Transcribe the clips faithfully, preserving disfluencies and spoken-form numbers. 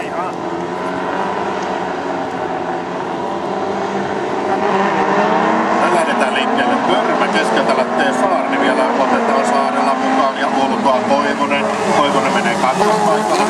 Lähdetään liikkeelle. Törmä keskeltä lähtee Saarni vielä. Otetaan Saarella mukaan ja ulkoa Koivunen. Koivunen menee kakkospaikalle.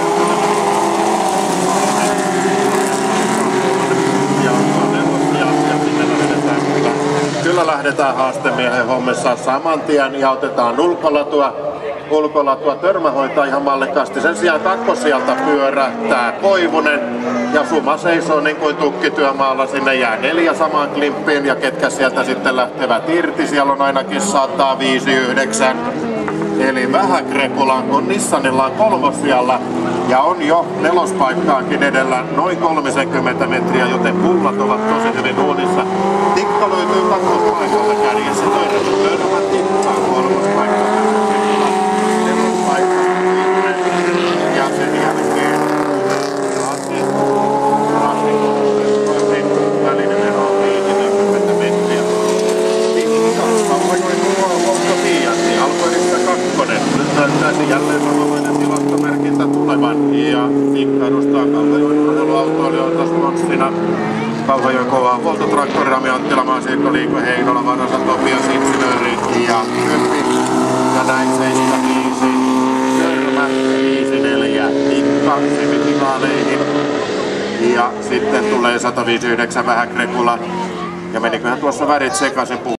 Kyllä lähdetään haastemiehen hommissa saman tien ja otetaan ulkolatua. Ulkolatua Törmä hoitaa ihan mallikkaasti. Sen sijaan kakkosijalta pyörähtää Koivunen ja Suma seisoo niin kuin tukkityömaalla. Sinne jää neljä samaan klimppiin ja ketkä sieltä sitten lähtevät irti. Siellä on ainakin sata viisikymmentäyhdeksän. Eli Vähä-Krepula on Nissanillaan kolmosijalla ja on jo nelospaikkaankin edellä noin kolmekymmentä metriä, joten pullat ovat tosi hyvin uunissa. Tikka löytyy kakkospaikalta kärjessä. Törmä, Törmä, Tikka, kolmospaikka. Nelospaikka, ja sen jälkeen Rasi, Rasi, Rasi, välinen ero on viisikymmentä metriä. Tikka, Kauhajoen Volto Fiatti, Alkoirista kakkonen. Nyt näyttäisi jälleen samanlainen tilastomerkintä tulevan. Ja Tikka edustaa Kauhajoen urheiluautoilijoita sponssina. Kauhajoen kovaa Volto-traktori, Rami Anttila, Maasiikko, Liiko, Heinola, Vanasa, Topias, Insinööri ja Kyppi. Ja näin seitsemän viisi, Törmä, viisi neljä, Tikka, semifinaaleihin. Ja sitten tulee sata viisikymmentäyhdeksän Vähä-Krepula. Ja meniköhän tuossa värit sekaisin.